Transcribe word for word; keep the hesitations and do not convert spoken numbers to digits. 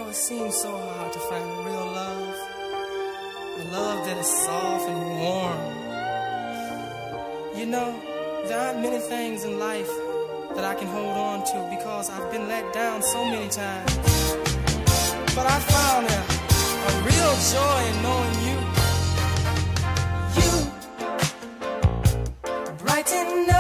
it seems so hard to find real love, a love that is soft and warm. You know, there aren't many things in life that I can hold on to because I've been let down so many times. But I found a, a real joy in knowing you. You brighten up